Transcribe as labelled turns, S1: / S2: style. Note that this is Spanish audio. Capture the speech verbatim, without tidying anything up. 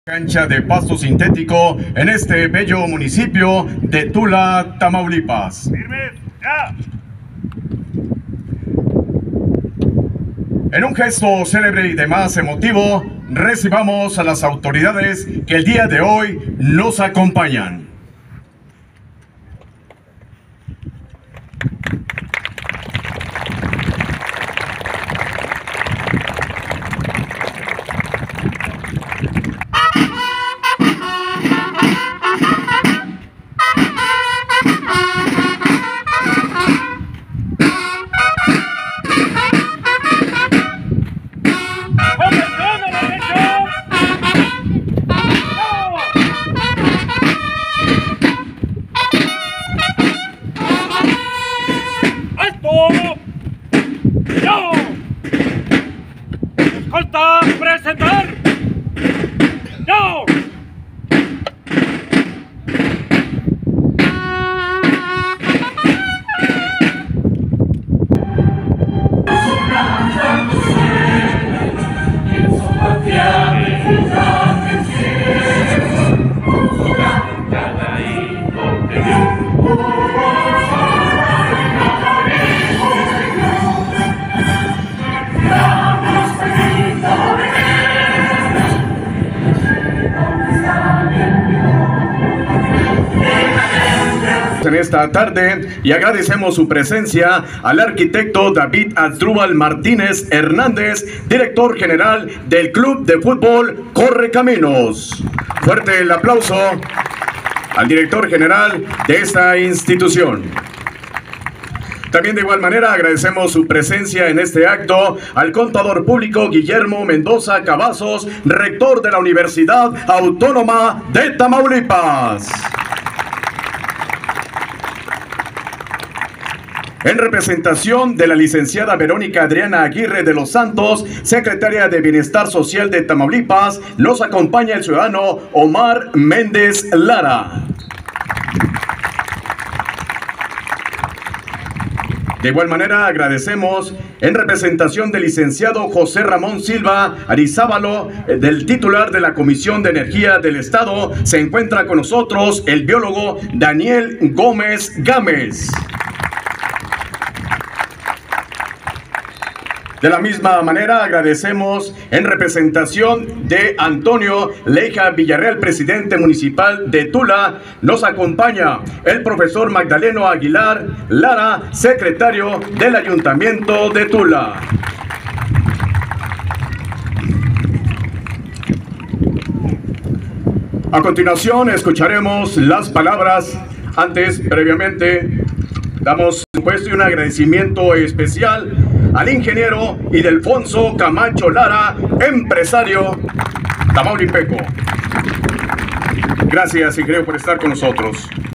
S1: Cancha de pasto sintético en este bello municipio de Tula, Tamaulipas.
S2: ¡Firmes! ¡Ya!
S1: En un gesto célebre y demás emotivo, recibamos a las autoridades que el día de hoy nos acompañan.
S2: ¡Yo! ¡Escolta! ¡Presentar! ¡Yo!
S1: En esta tarde y agradecemos su presencia al arquitecto David Asdrúbal Martínez Hernández, director general del Club de Fútbol Correcaminos. Fuerte el aplauso al director general de esta institución. También de igual manera agradecemos su presencia en este acto al contador público Guillermo Mendoza Cavazos, rector de la Universidad Autónoma de Tamaulipas. En representación de la licenciada Verónica Adriana Aguirre de los Santos, secretaria de Bienestar Social de Tamaulipas, nos acompaña el ciudadano Omar Méndez Lara. De igual manera agradecemos en representación del licenciado José Ramón Silva Arizábalo, del titular de la Comisión de Energía del Estado, se encuentra con nosotros el biólogo Daniel Gómez Gámez. De la misma manera agradecemos en representación de Antonio Leija Villarreal, presidente municipal de Tula, nos acompaña el profesor Magdaleno Aguilar Lara, secretario del Ayuntamiento de Tula. A continuación escucharemos las palabras. Antes, previamente, damos un puesto y un agradecimiento especial al ingeniero Ildefonso Camacho Lara, empresario tamaulipeco. Gracias, ingeniero, por estar con nosotros.